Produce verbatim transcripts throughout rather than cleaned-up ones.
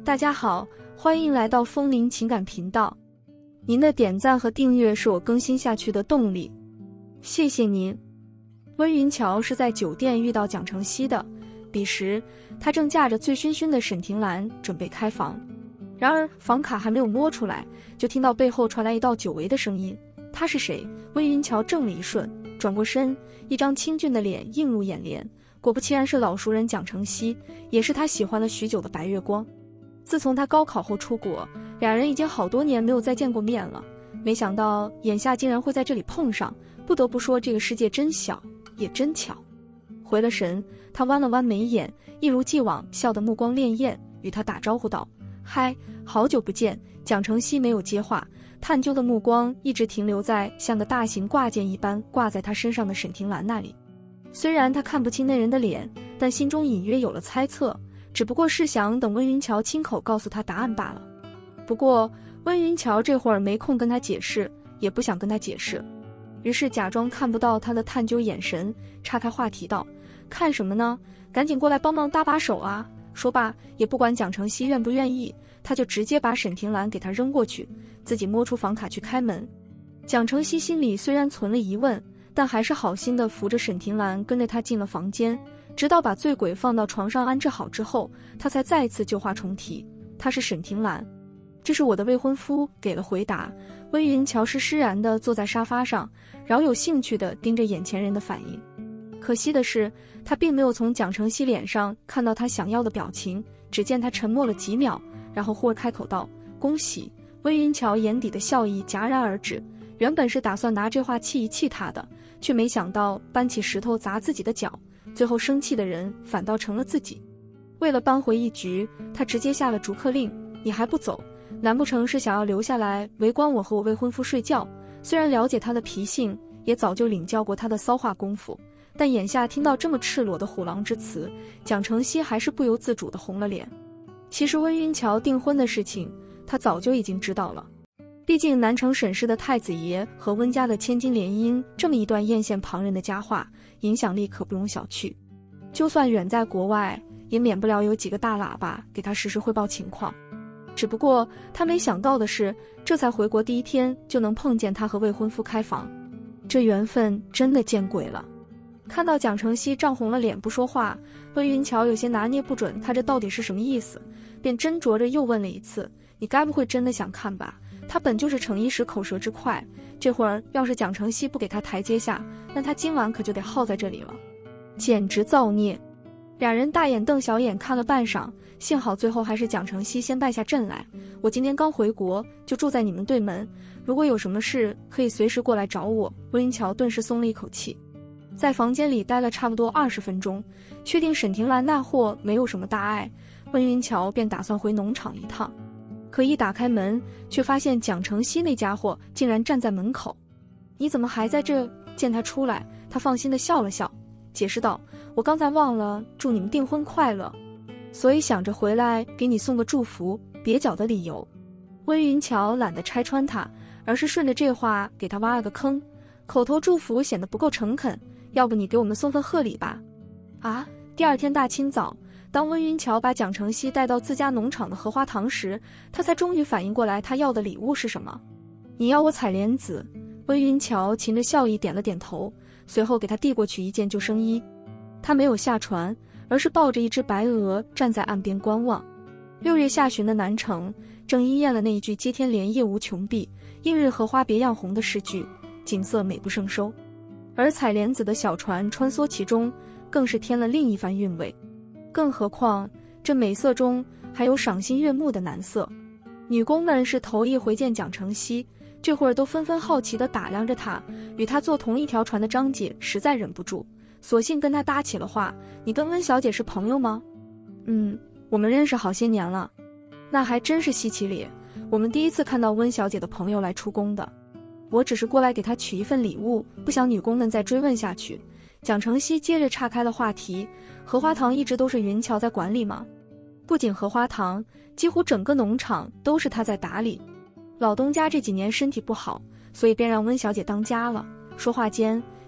大家好，欢迎来到风铃情感频道。您的点赞和订阅是我更新下去的动力，谢谢您。温云桥是在酒店遇到蒋承熙的，彼时他正驾着醉醺醺的沈婷兰准备开房，然而房卡还没有摸出来，就听到背后传来一道久违的声音。他是谁？温云桥怔了一瞬，转过身，一张清俊的脸映入眼帘，果不其然是老熟人蒋承熙，也是他喜欢了许久的白月光。自从他高考后出国，俩人已经好多年没有再见过面了，没想到眼下竟然会在这里碰上，不得不说这个世界真小，也真巧。回了神，他弯了弯眉眼，一如既往笑得目光潋滟，与他打招呼道：嗨，好久不见。蒋承熙没有接话，探究的目光一直停留在像个大型挂件一般挂在他身上的沈婷兰那里。虽然他看不清那人的脸，但心中隐约有了猜测，只不过是想等温云桥亲口告诉他答案罢了。不过温云桥这会儿没空跟他解释，也不想跟他解释，于是假装看不到他的探究眼神，岔开话题道：看什么呢？赶紧过来帮忙搭把手啊！说罢也不管蒋承熙愿不愿意，他就直接把沈婷兰给他扔过去，自己摸出房卡去开门。蒋承熙心里虽然存了疑问，但还是好心地扶着沈婷兰跟着他进了房间，直到把醉鬼放到床上安置好之后，他才再次旧话重提：他是沈婷兰，这是我的未婚夫。给了回答，温云桥是释然地坐在沙发上，饶有兴趣地盯着眼前人的反应。可惜的是，他并没有从蒋承熙脸上看到他想要的表情，只见他沉默了几秒，然后忽而开口道：恭喜。温云桥眼底的笑意戛然而止，原本是打算拿这话气一气他的，却没想到搬起石头砸自己的脚，最后生气的人反倒成了自己。为了扳回一局，他直接下了逐客令：你还不走？难不成是想要留下来围观我和我未婚夫睡觉？虽然了解他的脾性，也早就领教过他的骚话功夫，但眼下听到这么赤裸的虎狼之词，蒋承熙还是不由自主地红了脸。其实温云桥订婚的事情他早就已经知道了，毕竟南城沈氏的太子爷和温家的千金联姻，这么一段艳羡旁人的佳话，影响力可不容小觑。就算远在国外，也免不了有几个大喇叭给他实时汇报情况。只不过他没想到的是，这才回国第一天就能碰见他和未婚夫开房，这缘分真的见鬼了。看到蒋承熙涨红了脸不说话，温云桥有些拿捏不准他这到底是什么意思，便斟酌着又问了一次：你该不会真的想看吧？他本就是逞一时口舌之快，这会儿要是蒋承熙不给他台阶下，那他今晚可就得耗在这里了，简直造孽。俩人大眼瞪小眼看了半晌，幸好最后还是蒋承熙先败下阵来：我今天刚回国，就住在你们对门，如果有什么事可以随时过来找我。温云桥顿时松了一口气。在房间里待了差不多二十分钟，确定沈婷兰那货没有什么大碍，温云桥便打算回农场一趟。可一打开门，却发现蒋承熙那家伙竟然站在门口。你怎么还在这？见他出来，他放心地笑了笑，解释道：我刚才忘了祝你们订婚快乐，所以想着回来给你送个祝福，蹩脚的理由。温云桥懒得拆穿他，而是顺着这话给他挖了个坑：口头祝福显得不够诚恳，要不你给我们送份贺礼吧？啊！第二天大清早，当温云桥把蒋承熙带到自家农场的荷花塘时，他才终于反应过来他要的礼物是什么。你要我采莲子？温云桥噙着笑意点了点头，随后给他递过去一件救生衣。他没有下船，而是抱着一只白鹅站在岸边观望。六月下旬的南城正应验了那一句接天莲叶无穷碧，映日荷花别样红的诗句，景色美不胜收。而采莲子的小船穿梭其中，更是添了另一番韵味。更何况这美色中还有赏心悦目的男色。女工们是头一回见蒋承熙，这会儿都纷纷好奇地打量着他。与他坐同一条船的张姐实在忍不住，索性跟他搭起了话：你跟温小姐是朋友吗？嗯，我们认识好些年了。那还真是稀奇咧，我们第一次看到温小姐的朋友来出宫的。我只是过来给她取一份礼物，不想女工们再追问下去。蒋承熙接着岔开了话题：荷花塘一直都是云桥在管理吗？不仅荷花塘，几乎整个农场都是他在打理。老东家这几年身体不好，所以便让温小姐当家了。说话间，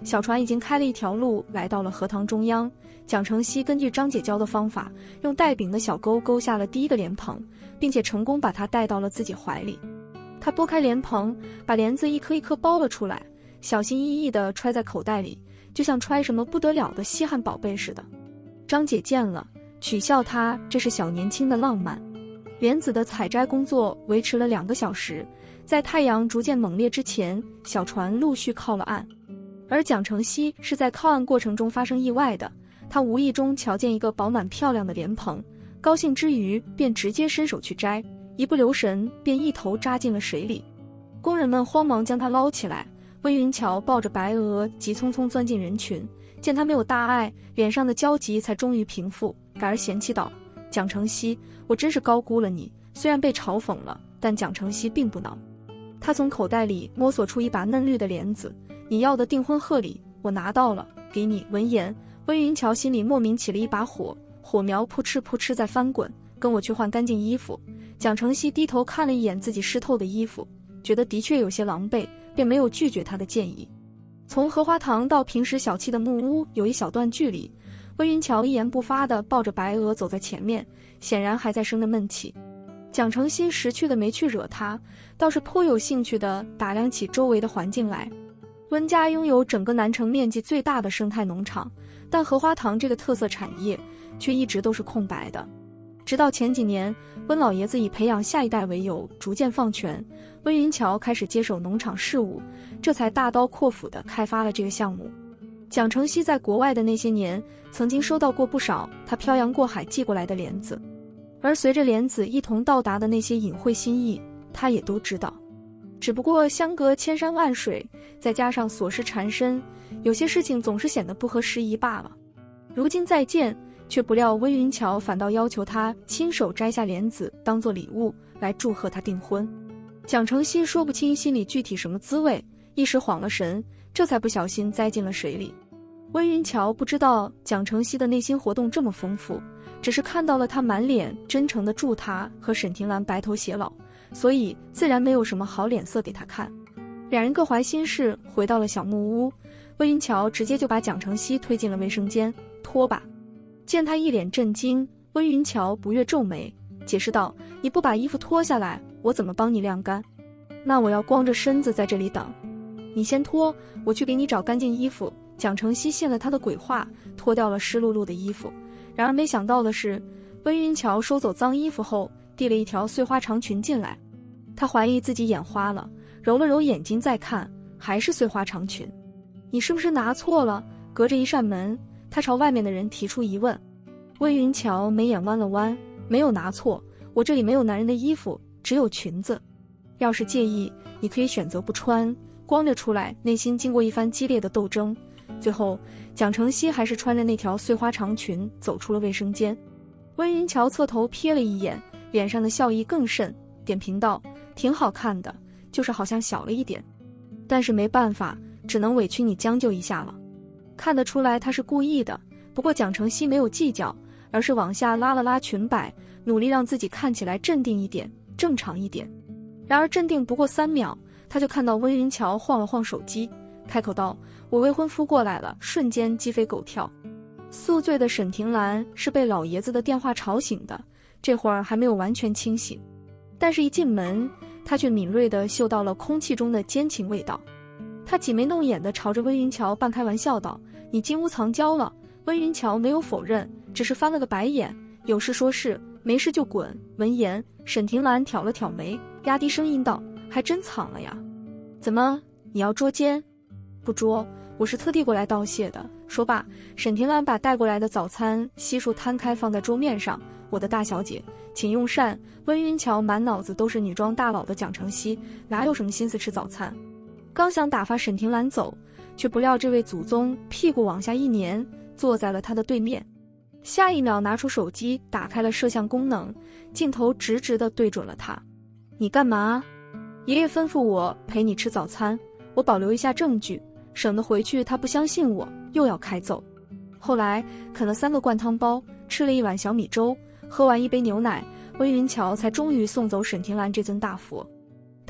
小船已经开了一条路，来到了荷塘中央。蒋承熙根据张姐教的方法，用带柄的小钩勾下了第一个莲蓬，并且成功把它带到了自己怀里。他拨开莲蓬，把莲子一颗一颗剥了出来，小心翼翼地揣在口袋里，就像揣什么不得了的稀罕宝贝似的。张姐见了，取笑他这是小年轻的浪漫。莲子的采摘工作维持了两个小时，在太阳逐渐猛烈之前，小船陆续靠了岸。而蒋承熙是在靠岸过程中发生意外的，他无意中瞧见一个饱满漂亮的莲蓬，高兴之余便直接伸手去摘，一不留神便一头扎进了水里。工人们慌忙将他捞起来，温云桥抱着白鹅急匆匆钻进人群，见他没有大碍，脸上的焦急才终于平复，改而嫌弃道：蒋承熙，我真是高估了你，虽然被嘲讽了，但蒋承熙并不恼。他从口袋里摸索出一把嫩绿的莲子，你要的订婚贺礼我拿到了，给你。闻言，温云桥心里莫名起了一把火，火苗扑哧扑哧在翻滚，跟我去换干净衣服。蒋承熙低头看了一眼自己湿透的衣服，觉得的确有些狼狈，便没有拒绝他的建议。从荷花塘到平时小憩的木屋有一小段距离，温云桥一言不发地抱着白鹅走在前面，显然还在生着闷气。蒋承熙识趣的没去惹他，倒是颇有兴趣地打量起周围的环境来。温家拥有整个南城面积最大的生态农场，但荷花塘这个特色产业却一直都是空白的。直到前几年，温老爷子以培养下一代为由，逐渐放权，温云桥开始接手农场事务，这才大刀阔斧地开发了这个项目。蒋承熙在国外的那些年，曾经收到过不少他漂洋过海寄过来的莲子，而随着莲子一同到达的那些隐晦心意，他也都知道。只不过相隔千山万水，再加上琐事缠身，有些事情总是显得不合时宜罢了。如今再见，却不料温云桥反倒要求他亲手摘下莲子当作礼物来祝贺他订婚。蒋承熙说不清心里具体什么滋味，一时晃了神，这才不小心栽进了水里。温云桥不知道蒋承熙的内心活动这么丰富，只是看到了他满脸真诚的祝他和沈婷兰白头偕老，所以自然没有什么好脸色给他看。两人各怀心事，回到了小木屋，温云桥直接就把蒋承熙推进了卫生间，脱吧。见他一脸震惊，温云桥不悦皱眉，解释道：你不把衣服脱下来，我怎么帮你晾干？那我要光着身子在这里等。你先脱，我去给你找干净衣服。蒋承熙信了他的鬼话，脱掉了湿漉漉的衣服。然而没想到的是，温云桥收走脏衣服后，递了一条碎花长裙进来。他怀疑自己眼花了，揉了揉眼睛再看，还是碎花长裙。你是不是拿错了？隔着一扇门，他朝外面的人提出疑问。温云桥眉眼弯了弯，没有拿错，我这里没有男人的衣服，只有裙子。要是介意，你可以选择不穿，光着出来。内心经过一番激烈的斗争，最后蒋承熙还是穿着那条碎花长裙走出了卫生间。温云桥侧头瞥了一眼，脸上的笑意更甚，点评道：挺好看的，就是好像小了一点，但是没办法，只能委屈你将就一下了。看得出来他是故意的，不过蒋承熙没有计较，而是往下拉了拉裙摆，努力让自己看起来镇定一点，正常一点。然而镇定不过三秒，他就看到温云桥晃了晃手机，开口道：我未婚夫过来了。瞬间鸡飞狗跳。宿醉的沈婷兰是被老爷子的电话吵醒的，这会儿还没有完全清醒，但是一进门，他却敏锐地嗅到了空气中的奸情味道。他挤眉弄眼地朝着温云桥半开玩笑道：你金屋藏娇了。温云桥没有否认，只是翻了个白眼，有事说事，没事就滚。闻言，沈婷兰挑了挑眉，压低声音道：还真藏了呀。怎么，你要捉奸？不捉，我是特地过来道谢的。说罢，沈婷兰把带过来的早餐悉数摊开放在桌面上。我的大小姐，请用膳。温云桥满脑子都是女装大佬的蒋承熙，哪有什么心思吃早餐？刚想打发沈婷兰走，却不料这位祖宗屁股往下一粘，坐在了他的对面。下一秒拿出手机，打开了摄像功能，镜头直直地对准了他。你干嘛？爷爷吩咐我陪你吃早餐，我保留一下证据，省得回去他不相信我，又要开揍。后来啃了三个灌汤包，吃了一碗小米粥，喝完一杯牛奶，温云桥才终于送走沈婷兰这尊大佛。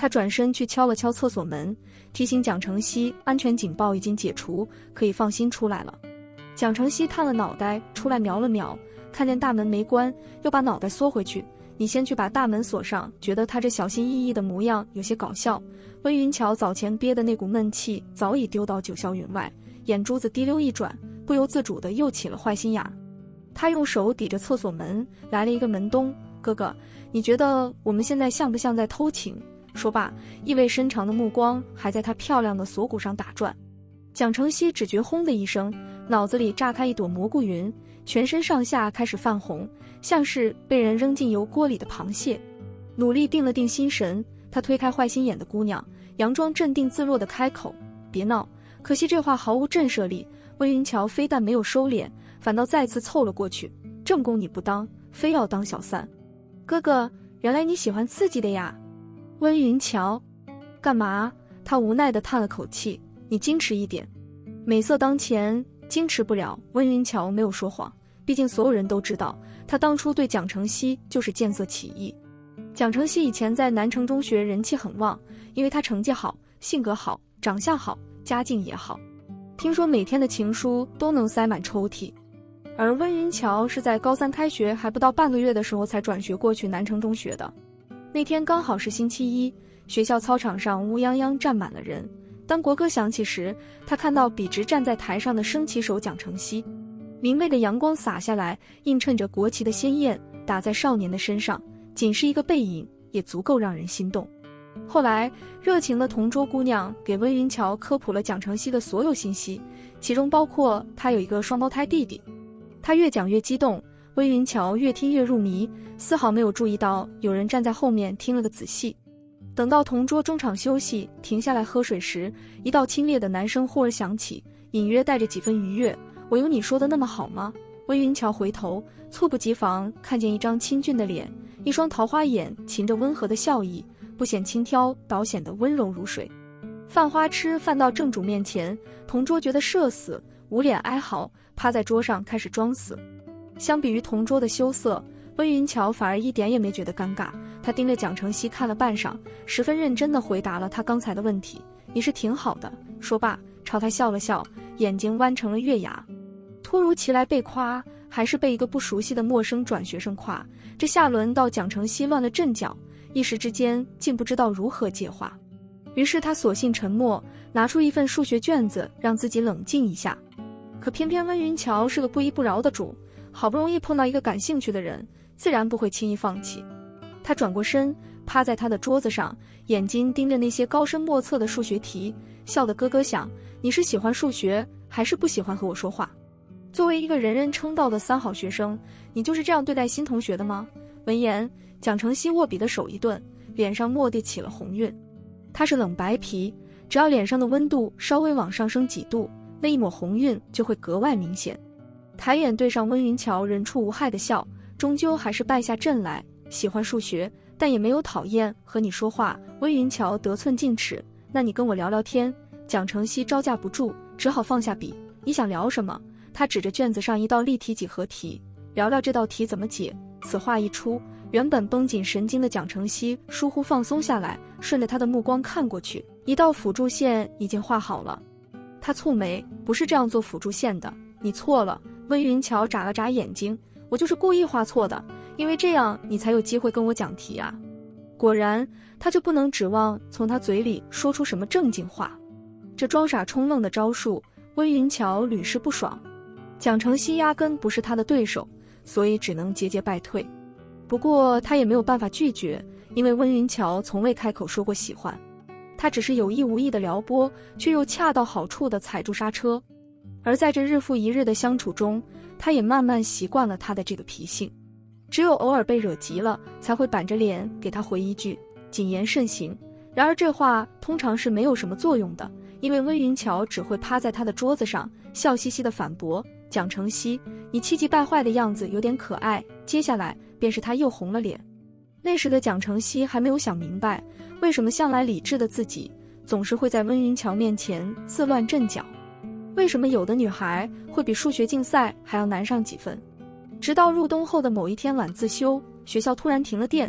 他转身去敲了敲厕所门，提醒蒋承熙安全警报已经解除，可以放心出来了。蒋承熙探了脑袋出来瞄了瞄，看见大门没关，又把脑袋缩回去。你先去把大门锁上，觉得他这小心翼翼的模样有些搞笑。温云桥早前憋的那股闷气早已丢到九霄云外，眼珠子滴溜一转，不由自主的又起了坏心眼。他用手抵着厕所门，来了一个门咚。哥哥，你觉得我们现在像不像在偷情？说罢，意味深长的目光还在他漂亮的锁骨上打转。蒋承熙只觉轰的一声，脑子里炸开一朵蘑菇云，全身上下开始泛红，像是被人扔进油锅里的螃蟹。努力定了定心神，他推开坏心眼的姑娘，佯装镇定自若地开口：别闹。可惜这话毫无震慑力，温云桥非但没有收敛，反倒再次凑了过去。正宫你不当，非要当小三。哥哥，原来你喜欢刺激的呀。温云桥，干嘛？他无奈地叹了口气，你矜持一点。美色当前，矜持不了。温云桥没有说谎，毕竟所有人都知道，他当初对蒋承熙就是见色起意。蒋承熙以前在南城中学人气很旺，因为他成绩好，性格好，长相好，家境也好，听说每天的情书都能塞满抽屉。而温云桥是在高三开学还不到半个月的时候才转学过去南城中学的。那天刚好是星期一，学校操场上乌泱泱站满了人。当国歌响起时，他看到笔直站在台上的升旗手蒋承熙。明媚的阳光洒下来，映衬着国旗的鲜艳，打在少年的身上，仅是一个背影也足够让人心动。后来，热情的同桌姑娘给温云桥科普了蒋承熙的所有信息，其中包括他有一个双胞胎弟弟。他越讲越激动，温云桥越听越入迷，丝毫没有注意到有人站在后面听了个仔细。等到同桌中场休息停下来喝水时，一道清冽的男声忽而响起，隐约带着几分愉悦。我有你说的那么好吗？温云桥回头，猝不及防看见一张清俊的脸，一双桃花眼噙着温和的笑意，不显轻佻，倒显得温柔如水。饭花痴饭到正主面前，同桌觉得社死，捂脸哀嚎，趴在桌上开始装死。相比于同桌的羞涩，温云桥反而一点也没觉得尴尬。他盯着蒋承熙看了半晌，十分认真地回答了他刚才的问题：你是挺好的。说罢，朝他笑了笑，眼睛弯成了月牙。突如其来被夸，还是被一个不熟悉的陌生转学生夸，这下轮到蒋承熙乱了阵脚，一时之间竟不知道如何接话。于是他索性沉默，拿出一份数学卷子让自己冷静一下。可偏偏温云桥是个不依不饶的主，好不容易碰到一个感兴趣的人，自然不会轻易放弃。他转过身，趴在他的桌子上，眼睛盯着那些高深莫测的数学题，笑得咯咯响。你是喜欢数学，还是不喜欢和我说话？作为一个人人称道的三好学生，你就是这样对待新同学的吗？闻言，蒋承熙握笔的手一顿，脸上蓦地起了红晕。他是冷白皮，只要脸上的温度稍微往上升几度，那一抹红晕就会格外明显。抬眼对上温云桥人畜无害的笑，终究还是败下阵来。喜欢数学，但也没有讨厌和你说话。温云桥得寸进尺，那你跟我聊聊天。蒋承熙招架不住，只好放下笔。你想聊什么？他指着卷子上一道立体几何题，聊聊这道题怎么解。此话一出，原本绷紧神经的蒋承熙疏忽放松下来，顺着他的目光看过去，一道辅助线已经画好了。他蹙眉，不是这样做辅助线的，你错了。温云桥眨了眨眼睛，我就是故意画错的，因为这样你才有机会跟我讲题啊。果然，他就不能指望从他嘴里说出什么正经话。这装傻充愣的招数，温云桥屡试不爽。蒋承熙压根不是他的对手，所以只能节节败退。不过他也没有办法拒绝，因为温云桥从未开口说过喜欢，他只是有意无意的撩拨，却又恰到好处地踩住刹车。而在这日复一日的相处中，他也慢慢习惯了他的这个脾性。只有偶尔被惹急了，才会板着脸给他回一句谨言慎行。然而这话通常是没有什么作用的，因为温云桥只会趴在他的桌子上，笑嘻嘻地反驳：蒋承熙，你气急败坏的样子有点可爱。接下来便是他又红了脸。那时的蒋承熙还没有想明白，为什么向来理智的自己总是会在温云桥面前自乱阵脚，为什么有的女孩会比数学竞赛还要难上几分。直到入冬后的某一天晚自修，学校突然停了电，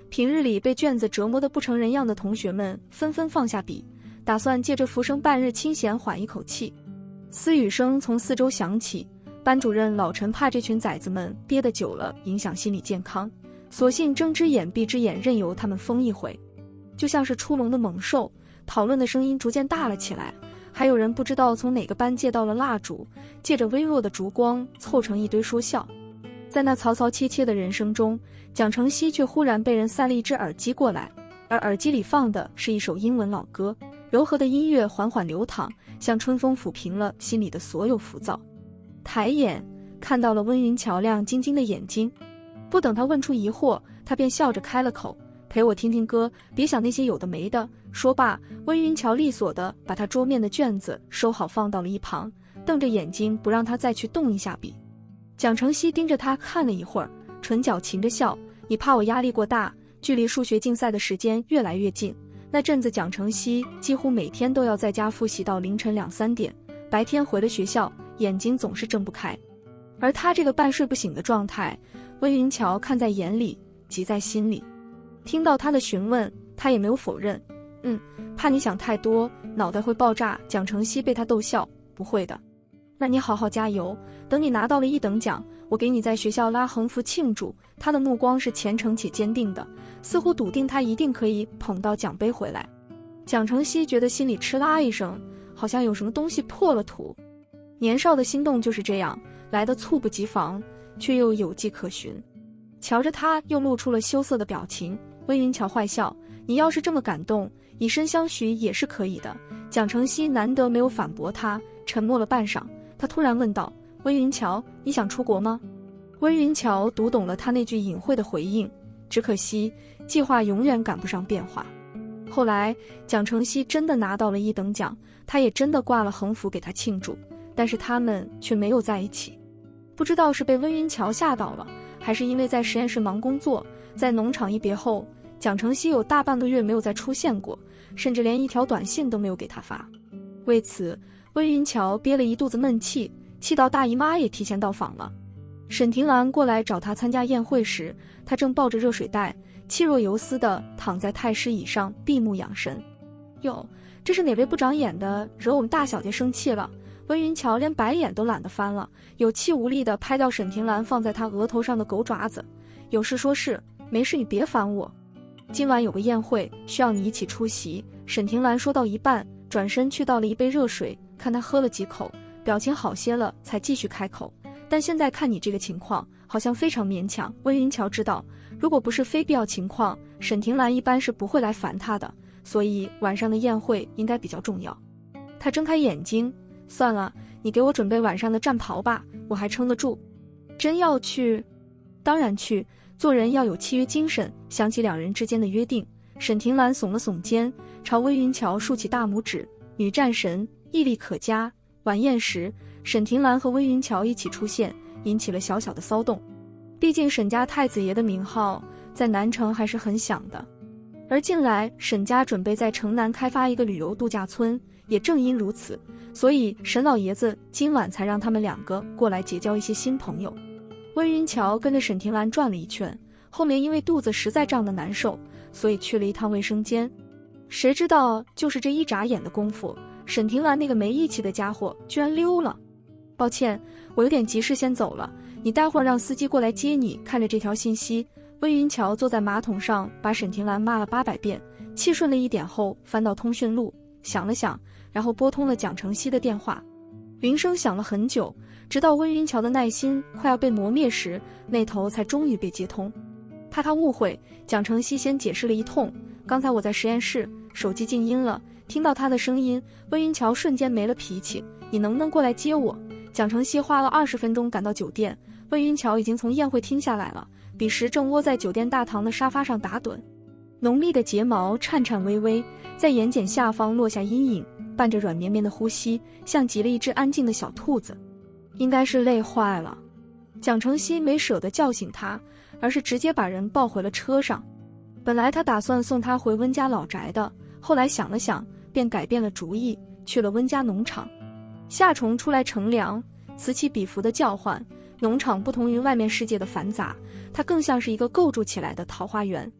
平日里被卷子折磨得不成人样的同学们纷纷放下笔，打算借着浮生半日清闲缓一口气。私语声从四周响起，班主任老陈怕这群崽子们憋得久了影响心理健康，索性睁只眼闭只眼，任由他们疯一回。就像是出笼的猛兽，讨论的声音逐渐大了起来，还有人不知道从哪个班借到了蜡烛，借着微弱的烛光凑成一堆说笑。在那嘈嘈切切的人声中，蒋承熙却忽然被人塞了一只耳机过来，而耳机里放的是一首英文老歌，柔和的音乐缓缓流淌，像春风抚平了心里的所有浮躁。抬眼看到了温云桥亮晶晶的眼睛，不等他问出疑惑，他便笑着开了口，陪我听听歌，别想那些有的没的。说罢，温云桥利索地把他桌面的卷子收好放到了一旁，瞪着眼睛不让他再去动一下笔。蒋承熙盯着他看了一会儿，唇角噙着笑，你怕我压力过大？距离数学竞赛的时间越来越近，那阵子蒋承熙几乎每天都要在家复习到凌晨两三点，白天回了学校眼睛总是睁不开，而他这个半睡不醒的状态，温云桥看在眼里，急在心里。听到他的询问，他也没有否认，嗯，怕你想太多，脑袋会爆炸。蒋承熙被他逗笑，不会的，那你好好加油，等你拿到了一等奖，我给你在学校拉横幅庆祝。他的目光是虔诚且坚定的，似乎笃定他一定可以捧到奖杯回来。蒋承熙觉得心里哧啦一声，好像有什么东西破了土。年少的心动就是这样，来得猝不及防，却又有迹可循。瞧着他又露出了羞涩的表情，温云桥坏笑，你要是这么感动，以身相许也是可以的。蒋承熙难得没有反驳他，沉默了半晌，他突然问道，温云桥，你想出国吗？温云桥读懂了他那句隐晦的回应，只可惜计划永远赶不上变化。后来蒋承熙真的拿到了一等奖，他也真的挂了横幅给他庆祝，但是他们却没有在一起。不知道是被温云桥吓到了，还是因为在实验室忙工作。在农场一别后，蒋承熙有大半个月没有再出现过，甚至连一条短信都没有给他发。为此，温云桥憋了一肚子闷气，气到大姨妈也提前到访了。沈婷兰过来找他参加宴会时，他正抱着热水袋，气若游丝地躺在太师椅上闭目养神。哟，这是哪位不长眼的惹我们大小姐生气了？温云桥连白眼都懒得翻了，有气无力地拍掉沈婷兰放在他额头上的狗爪子。有事说事，没事你别烦我。今晚有个宴会，需要你一起出席。沈婷兰说到一半，转身去倒了一杯热水，看他喝了几口，表情好些了，才继续开口。但现在看你这个情况，好像非常勉强。温云桥知道，如果不是非必要情况，沈婷兰一般是不会来烦他的，所以晚上的宴会应该比较重要。他睁开眼睛，算了，你给我准备晚上的战袍吧，我还撑得住。真要去？当然去，做人要有契约精神。想起两人之间的约定，沈婷兰耸了耸肩，朝温云桥竖起大拇指。女战神，毅力可嘉。晚宴时，沈婷兰和温云桥一起出现，引起了小小的骚动。毕竟沈家太子爷的名号在南城还是很响的，而近来沈家准备在城南开发一个旅游度假村，也正因如此，所以沈老爷子今晚才让他们两个过来结交一些新朋友。温云桥跟着沈婷兰转了一圈，后面因为肚子实在胀得难受，所以去了一趟卫生间。谁知道就是这一眨眼的功夫，沈婷兰那个没义气的家伙居然溜了。抱歉，我有点急事先走了，你待会儿让司机过来接你。看着这条信息，温云桥坐在马桶上把沈婷兰骂了八百遍，气顺了一点后翻到通讯录，想了想，然后拨通了蒋承熙的电话。铃声响了很久，直到温云桥的耐心快要被磨灭时，那头才终于被接通。怕他误会，蒋承熙先解释了一通，刚才我在实验室，手机静音了。听到他的声音，温云桥瞬间没了脾气，你能不能过来接我？蒋承熙花了二十分钟赶到酒店，温云桥已经从宴会厅下来了，彼时正窝在酒店大堂的沙发上打盹，浓密的睫毛颤颤巍巍，在眼睑下方落下阴影，伴着软绵绵的呼吸，像极了一只安静的小兔子。应该是累坏了。蒋承熙没舍得叫醒他，而是直接把人抱回了车上。本来他打算送他回温家老宅的，后来想了想，便改变了主意，去了温家农场。夏虫出来乘凉，此起彼伏的叫唤。农场不同于外面世界的繁杂，它更像是一个构筑起来的桃花源。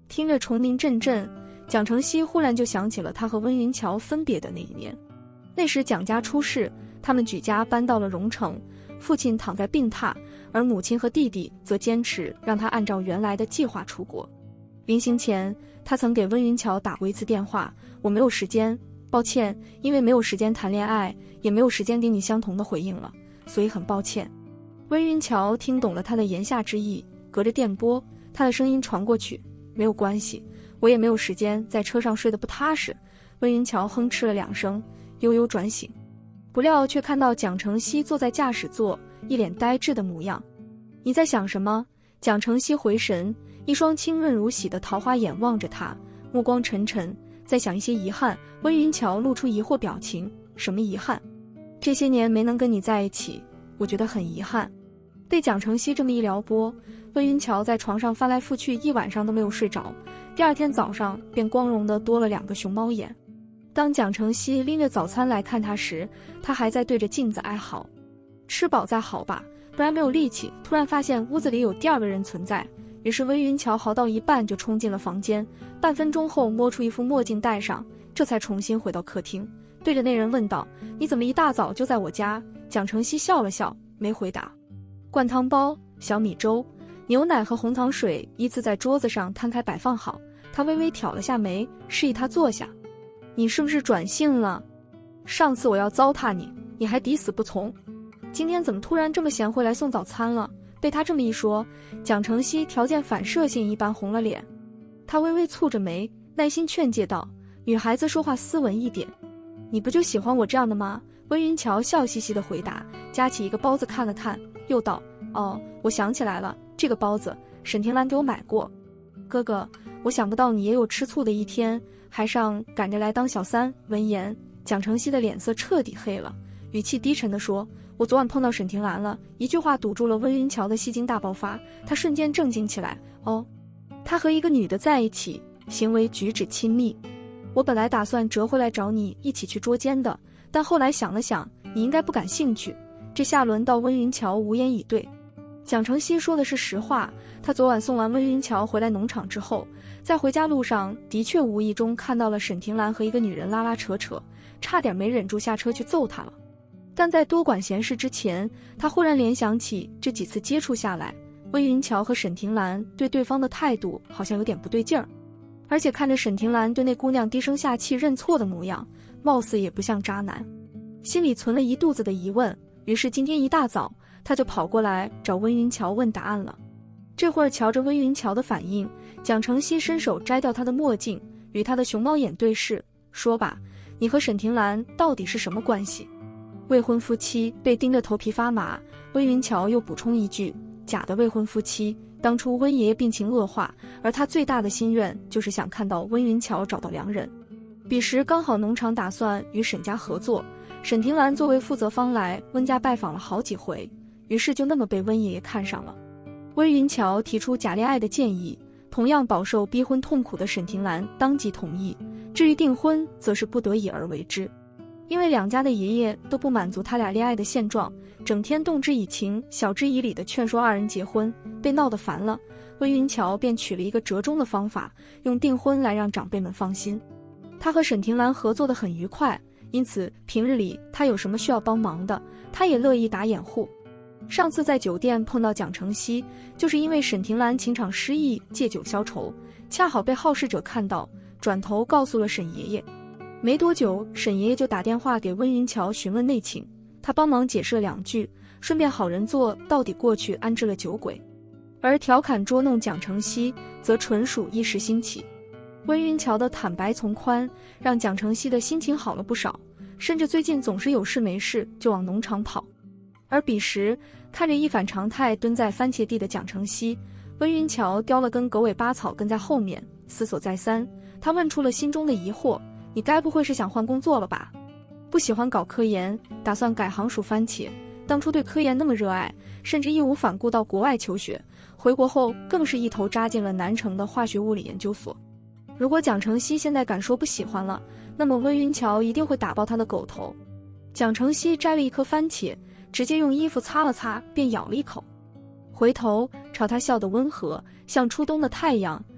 听着虫鸣阵阵，蒋承熙忽然就想起了他和温云桥分别的那一年。那时蒋家出事，他们举家搬到了荣城，父亲躺在病榻，而母亲和弟弟则坚持让他按照原来的计划出国。临行前，他曾给温云桥打过一次电话，我没有时间，抱歉，因为没有时间谈恋爱，也没有时间给你相同的回应了，所以很抱歉。温云桥听懂了他的言下之意，隔着电波，他的声音传过去，没有关系，我也没有时间在车上睡得不踏实。温云桥哼哧了两声，悠悠转醒，不料却看到蒋承熙坐在驾驶座，一脸呆滞的模样。你在想什么？蒋承熙回神，一双清润如洗的桃花眼望着他，目光沉沉，在想一些遗憾。温云桥露出疑惑表情，什么遗憾？这些年没能跟你在一起，我觉得很遗憾。被蒋承熙这么一撩拨，温云桥在床上翻来覆去一晚上都没有睡着，第二天早上便光荣的多了两个熊猫眼。当蒋承熙拎着早餐来看他时，他还在对着镜子哀嚎，吃饱再好吧，不然没有力气。突然发现屋子里有第二个人存在，于是温云桥嚎到一半就冲进了房间，半分钟后摸出一副墨镜戴上，这才重新回到客厅，对着那人问道：你怎么一大早就在我家？蒋承熙笑了笑，没回答。灌汤包、小米粥、牛奶和红糖水依次在桌子上摊开摆放好，他微微挑了下眉，示意他坐下。你是不是转性了？上次我要糟蹋你，你还抵死不从，今天怎么突然这么贤惠来送早餐了？被他这么一说，蒋承熙条件反射性一般红了脸，他微微蹙着眉，耐心劝诫道：女孩子说话斯文一点，你不就喜欢我这样的吗？温云桥笑嘻嘻地回答，夹起一个包子看了看，又道：哦，我想起来了，这个包子沈婷兰给我买过。哥哥，我想不到你也有吃醋的一天，还上赶着来当小三。闻言，蒋承熙的脸色彻底黑了，语气低沉地说：我昨晚碰到沈婷兰了。一句话堵住了温云桥的戏精大爆发，他瞬间震惊起来。哦，他和一个女的在一起，行为举止亲密。我本来打算折回来找你一起去捉奸的，但后来想了想，你应该不感兴趣。这下轮到温云桥无言以对。蒋承熙说的是实话，他昨晚送完温云桥回来农场之后，在回家路上的确无意中看到了沈婷兰和一个女人拉拉扯扯，差点没忍住下车去揍她了。但在多管闲事之前，他忽然联想起这几次接触下来，温云桥和沈婷兰对对方的态度好像有点不对劲儿，而且看着沈婷兰对那姑娘低声下气认错的模样，貌似也不像渣男，心里存了一肚子的疑问。于是今天一大早，他就跑过来找温云桥问答案了。这会儿瞧着温云桥的反应，蒋承熙伸手摘掉他的墨镜，与他的熊猫眼对视，说吧，你和沈婷兰到底是什么关系？未婚夫妻。被盯得头皮发麻，温云桥又补充一句：假的未婚夫妻。当初温爷爷病情恶化，而他最大的心愿就是想看到温云桥找到良人。彼时刚好农场打算与沈家合作，沈婷兰作为负责方来温家拜访了好几回，于是就那么被温爷爷看上了。温云桥提出假恋爱的建议，同样饱受逼婚痛苦的沈婷兰当即同意，至于订婚则是不得已而为之。因为两家的爷爷都不满足他俩恋爱的现状，整天动之以情晓之以理地劝说二人结婚，被闹得烦了，温云桥便取了一个折中的方法，用订婚来让长辈们放心。他和沈婷兰合作得很愉快，因此平日里他有什么需要帮忙的，他也乐意打掩护。上次在酒店碰到蒋承熙，就是因为沈婷兰情场失意，借酒消愁，恰好被好事者看到，转头告诉了沈爷爷。没多久，沈爷爷就打电话给温云桥询问内情，他帮忙解释了两句，顺便好人做到底过去安置了酒鬼。而调侃捉弄蒋承熙则纯属一时兴起。温云桥的坦白从宽让蒋承熙的心情好了不少，甚至最近总是有事没事就往农场跑。而彼时看着一反常态蹲在番茄地的蒋承熙，温云桥叼了根狗尾巴草跟在后面，思索再三，他问出了心中的疑惑：你该不会是想换工作了吧？不喜欢搞科研，打算改行属番茄，当初对科研那么热爱，甚至义无反顾到国外求学，回国后更是一头扎进了南城的化学物理研究所。如果蒋承熙现在敢说不喜欢了，那么温云桥一定会打爆他的狗头。蒋承熙摘了一颗番茄，直接用衣服擦了擦，便咬了一口，回头朝他笑得温和，像初冬的太阳，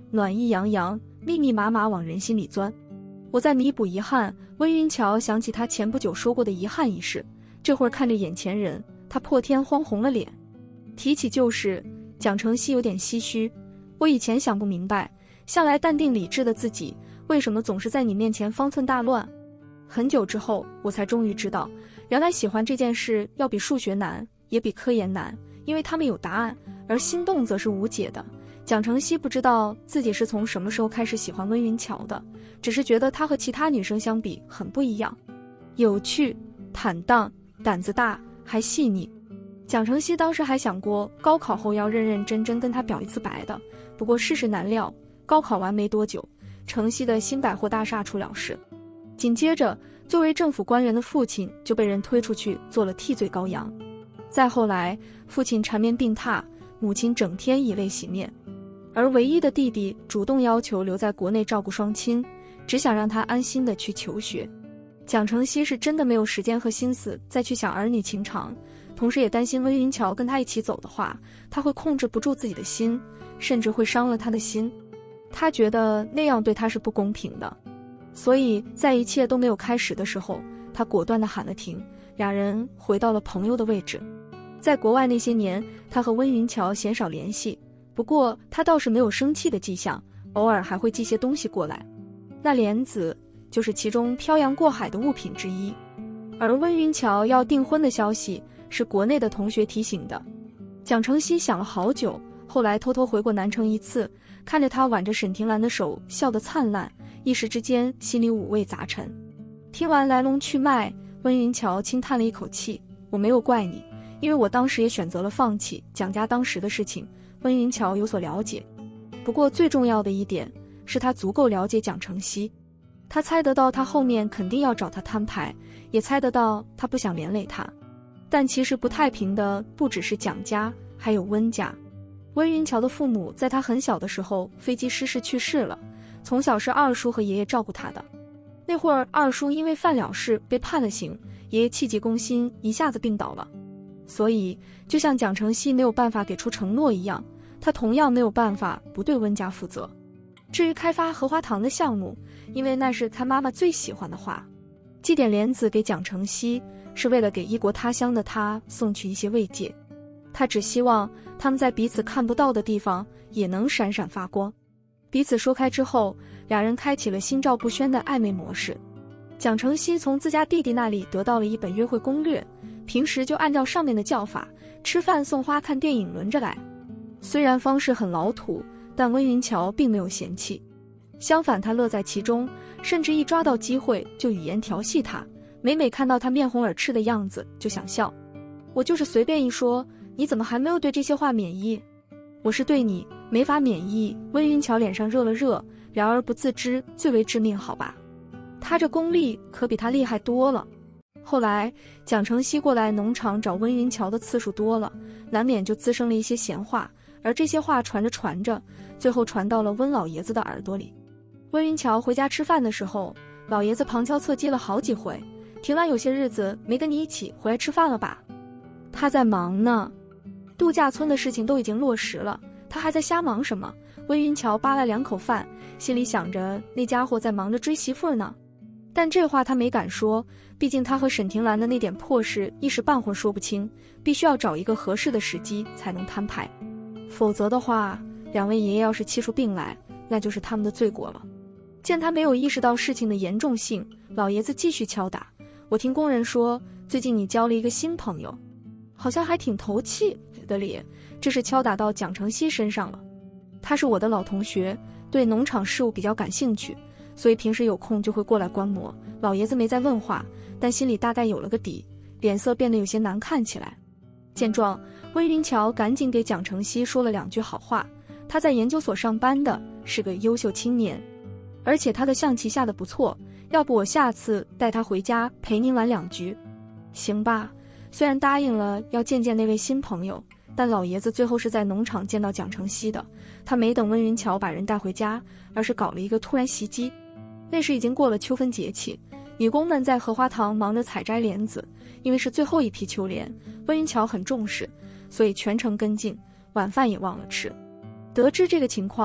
暖意洋洋，密密麻麻往人心里钻。我在弥补遗憾，温云桥想起他前不久说过的遗憾一事，这会儿看着眼前人，他破天荒红了脸。提起旧事，蒋成熙有点唏嘘，我以前想不明白，向来淡定理智的自己，为什么总是在你面前方寸大乱？很久之后，我才终于知道，原来喜欢这件事要比数学难，也比科研难，因为他们有答案，而心动则是无解的。蒋成熙不知道自己是从什么时候开始喜欢温云桥的，只是觉得她和其他女生相比很不一样，有趣、坦荡、胆子大，还细腻。蒋成熙当时还想过高考后要认认真真跟他表一次白的，不过世事难料，高考完没多久，城西的新百货大厦出了事，紧接着作为政府官员的父亲就被人推出去做了替罪羔羊。再后来，父亲缠绵病榻，母亲整天以泪洗面，而唯一的弟弟主动要求留在国内照顾双亲，只想让他安心的去求学。蒋成熙是真的没有时间和心思再去想儿女情长，同时也担心温云桥跟他一起走的话，他会控制不住自己的心，甚至会伤了他的心。他觉得那样对他是不公平的，所以在一切都没有开始的时候，他果断地喊了停，俩人回到了朋友的位置。在国外那些年，他和温云桥鲜少联系，不过他倒是没有生气的迹象，偶尔还会寄些东西过来。那帘子就是其中漂洋过海的物品之一，而温云桥要订婚的消息是国内的同学提醒的。蒋成熙想了好久，后来偷偷回过南城一次，看着他挽着沈婷兰的手笑得灿烂，一时之间心里五味杂陈。听完来龙去脉，温云桥轻叹了一口气，我没有怪你，因为我当时也选择了放弃。蒋家当时的事情温云桥有所了解，不过最重要的一点是他足够了解蒋成熙，他猜得到他后面肯定要找他摊牌，也猜得到他不想连累他。但其实不太平的不只是蒋家，还有温家。温云桥的父母在他很小的时候飞机失事去世了，从小是二叔和爷爷照顾他的。那会儿二叔因为犯了事被判了刑，爷爷气急攻心，一下子病倒了。所以就像蒋成熙没有办法给出承诺一样，他同样没有办法不对温家负责。至于开发荷花塘的项目，因为那是他妈妈最喜欢的花，寄点莲子给蒋成熙是为了给异国他乡的他送去一些慰藉。他只希望他们在彼此看不到的地方也能闪闪发光。彼此说开之后，俩人开启了心照不宣的暧昧模式。蒋成熙从自家弟弟那里得到了一本约会攻略，平时就按照上面的叫法，吃饭送花看电影轮着来。虽然方式很老土，但温云桥并没有嫌弃，相反他乐在其中，甚至一抓到机会就语言调戏他，每每看到他面红耳赤的样子就想笑。我就是随便一说，你怎么还没有对这些话免疫？我是对你没法免疫。温云桥脸上热了热，然而不自知最为致命，好吧？他这功力可比他厉害多了。后来蒋成熙过来农场找温云桥的次数多了，难免就滋生了一些闲话，而这些话传着传着，最后传到了温老爷子的耳朵里。温云桥回家吃饭的时候，老爷子旁敲侧击了好几回，婷兰有些日子没跟你一起回来吃饭了吧？他在忙呢，度假村的事情都已经落实了，他还在瞎忙什么？温云桥扒了两口饭，心里想着那家伙在忙着追媳妇呢。但这话他没敢说，毕竟他和沈婷兰的那点破事一时半会儿说不清，必须要找一个合适的时机才能摊牌。否则的话，两位爷爷要是气出病来，那就是他们的罪过了。见他没有意识到事情的严重性，老爷子继续敲打。我听工人说，最近你交了一个新朋友，好像还挺投气的咧。这是敲打到蒋成熙身上了。他是我的老同学，对农场事务比较感兴趣，所以平时有空就会过来观摩。老爷子没再问话，但心里大概有了个底，脸色变得有些难看起来。见状，温云桥赶紧给蒋成熙说了两句好话。他在研究所上班的，是个优秀青年，而且他的象棋下得不错，要不我下次带他回家陪您玩两局，行吧？虽然答应了要见见那位新朋友，但老爷子最后是在农场见到蒋成熙的。他没等温云桥把人带回家，而是搞了一个突然袭击。那时已经过了秋分节气，女工们在荷花塘忙着采摘莲子，因为是最后一批秋莲，温云桥很重视，所以全程跟进，晚饭也忘了吃。得知这个情况，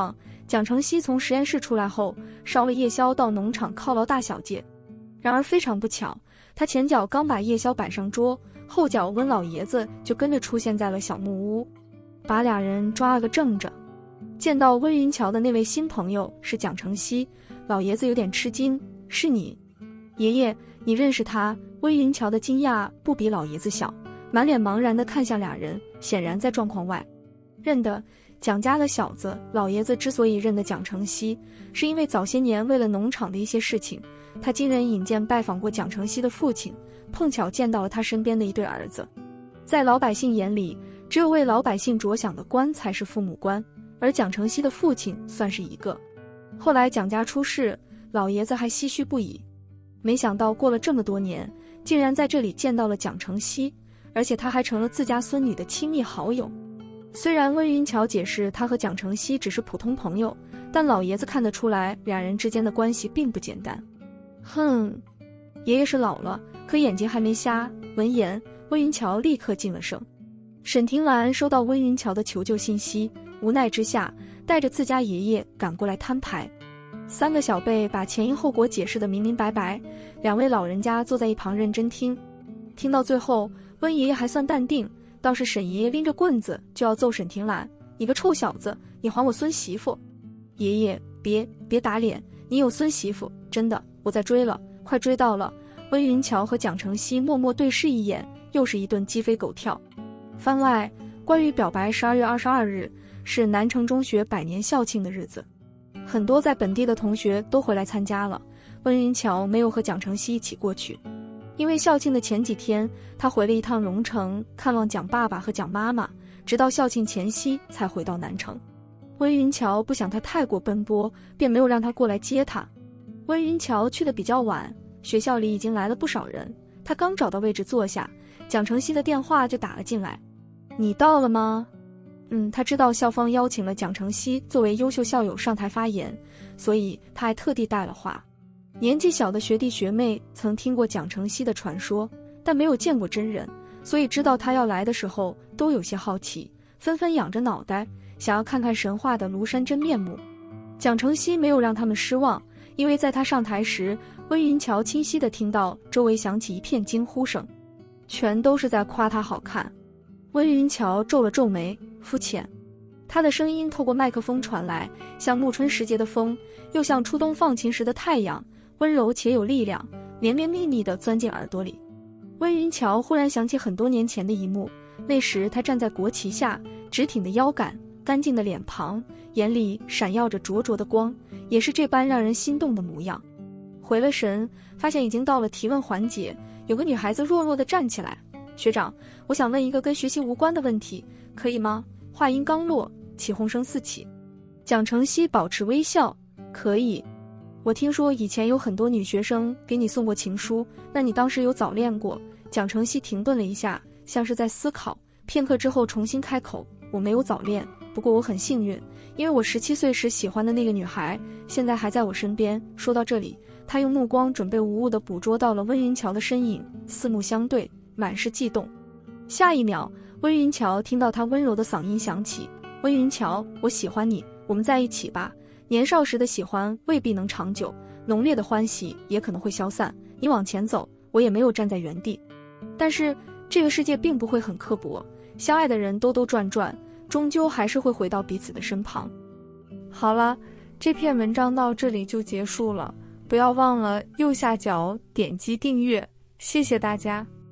蒋成熙从实验室出来后，捎了夜宵到农场犒劳大小姐。然而非常不巧，他前脚刚把夜宵摆上桌，后脚温老爷子就跟着出现在了小木屋，把俩人抓了个正着。见到温云桥的那位新朋友是蒋成熙，老爷子有点吃惊：“是你？爷爷，你认识他？”温云桥的惊讶不比老爷子小，满脸茫然地看向俩人，显然在状况外。认得，蒋家的小子。老爷子之所以认得蒋成熙，是因为早些年为了农场的一些事情，他经人引荐拜访过蒋成熙的父亲，碰巧见到了他身边的一对儿子。在老百姓眼里，只有为老百姓着想的官才是父母官，而蒋成熙的父亲算是一个。后来蒋家出事，老爷子还唏嘘不已，没想到过了这么多年，竟然在这里见到了蒋成熙，而且他还成了自家孙女的亲密好友。虽然温云桥解释他和蒋成熙只是普通朋友，但老爷子看得出来两人之间的关系并不简单。哼，爷爷是老了，可眼睛还没瞎。闻言，温云桥立刻噤了声。沈婷兰收到温云桥的求救信息，无奈之下带着自家爷爷赶过来摊牌。三个小辈把前因后果解释得明明白白，两位老人家坐在一旁认真听。听到最后，温爷爷还算淡定，倒是沈爷爷拎着棍子就要揍沈婷兰：“你个臭小子，你还我孙媳妇！”爷爷，别别打脸，你有孙媳妇，真的，我在追了，快追到了。温云桥和蒋成熙默默对视一眼，又是一顿鸡飞狗跳。番外，关于表白，十二月二十二日是南城中学百年校庆的日子，很多在本地的同学都回来参加了。温云桥没有和蒋成熙一起过去，因为校庆的前几天，他回了一趟龙城看望蒋爸爸和蒋妈妈，直到校庆前夕才回到南城。温云桥不想他太过奔波，便没有让他过来接他。温云桥去的比较晚，学校里已经来了不少人，他刚找到位置坐下，蒋成熙的电话就打了进来：“你到了吗？”嗯，他知道校方邀请了蒋成熙作为优秀校友上台发言，所以他还特地带了话。年纪小的学弟学妹曾听过蒋成熙的传说，但没有见过真人，所以知道他要来的时候都有些好奇，纷纷仰着脑袋想要看看神话的庐山真面目。蒋成熙没有让他们失望，因为在他上台时，温云桥清晰地听到周围响起一片惊呼声，全都是在夸他好看。温云桥皱了皱眉，肤浅。他的声音透过麦克风传来，像暮春时节的风，又像初冬放晴时的太阳，温柔且有力量，绵绵密密地钻进耳朵里。温云桥忽然想起很多年前的一幕，那时他站在国旗下，直挺的腰杆，干净的脸庞，眼里闪耀着灼灼的光，也是这般让人心动的模样。回了神，发现已经到了提问环节，有个女孩子弱弱地站起来：“学长，我想问一个跟学习无关的问题，可以吗？”话音刚落，起哄声四起。蒋成熙保持微笑：“可以。我听说以前有很多女学生给你送过情书，那你当时有早恋过？”蒋成熙停顿了一下，像是在思考，片刻之后重新开口：“我没有早恋，不过我很幸运，因为我十七岁时喜欢的那个女孩，现在还在我身边。”说到这里，他用目光准备无误地捕捉到了温云桥的身影，四目相对，满是悸动。下一秒，温云桥听到他温柔的嗓音响起：“温云桥，我喜欢你，我们在一起吧。”年少时的喜欢未必能长久，浓烈的欢喜也可能会消散。你往前走，我也没有站在原地。但是这个世界并不会很刻薄，相爱的人兜兜转转，终究还是会回到彼此的身旁。好了，这篇文章到这里就结束了，不要忘了右下角点击订阅，谢谢大家。